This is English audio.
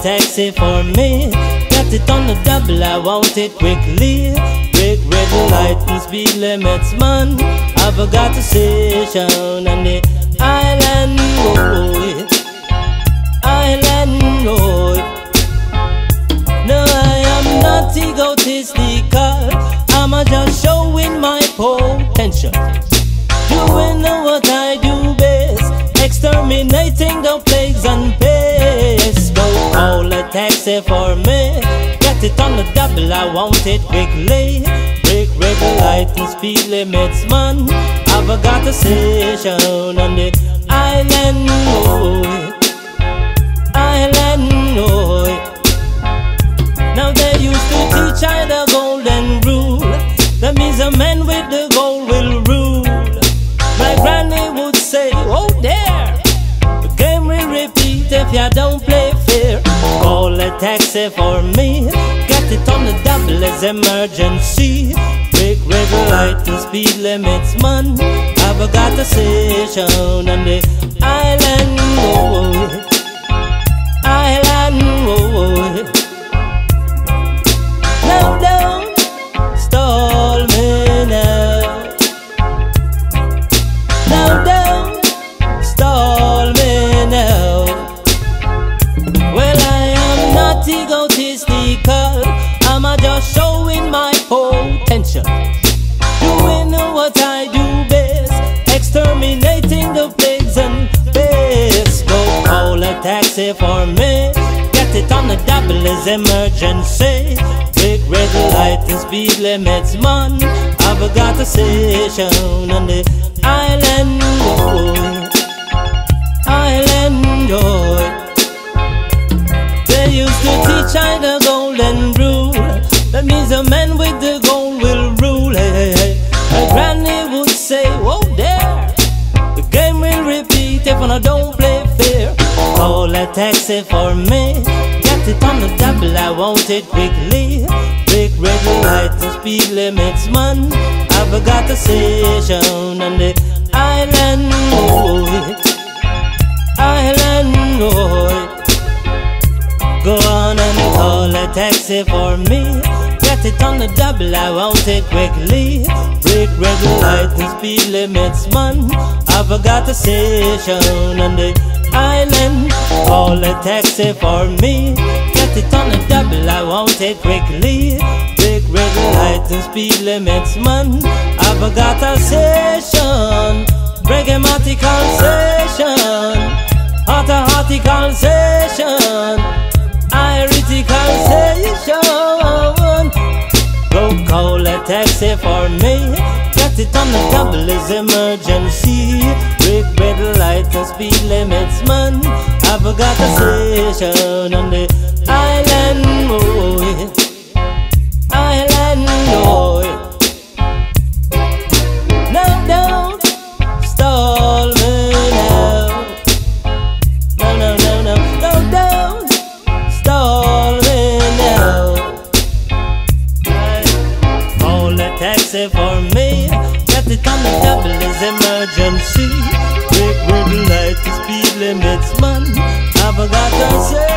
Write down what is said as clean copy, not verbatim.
taxi for me. Got it on the double, I want it quickly. Break red light and speed limits, man. I've got a station on the island road. Island road. No, I am not egotistical. I'm just showing my potential. Doing what I do best, exterminating the plagues and pests. Go call a taxi for me. Get it on the double, I want it quickly. Break red light and speed limits, man. I've got a station on the island road. Island road. Now they used to teach I the golden rule. That means a man with the gold will rule. My granny would say, oh there, the game will repeat if you don't play fair. Call a taxi for me. Get it on the double as emergency. Break red light and speed limits, man. I've got a station on the island road. Island road. Now don't stall me now. Now don't stall me now. Well, I am not egotistical. I'm just showing my potential. Doing what I do best, exterminating the pigs and pests. Go call a taxi for me. Get it on the double as emergency. Break red light and speed limits, man. I've got a station on the island road. Island road. They used to teach I the golden rule. That means a man with the gold will rule. My granny would say, whoa there, the game will repeat if I don't play fair. Call a taxi for me. Get it on the double, I want it quickly. Break red light and speed limits, man. I've got a station on the island road. Island road. Go on and call a taxi for me. Get it on the double, I want it quickly. Break red light and speed limits, man. I've got a station on the island. Call a taxi for me. Get it on the double, I want it quickly. Break red light and speed limits, man. I've got a station. Bregamatical station. Heartical station. Iritical station. Go call a taxi for me. Get it on the double as emergency. Break red light and speed limits, man. I've got a station on the island road. Island road. Now don't stall me now. No, no, no, no. No, don't stall me now. Call a taxi for me. Get it on the double as emergency. Break red light and speed limits, man. I've got to say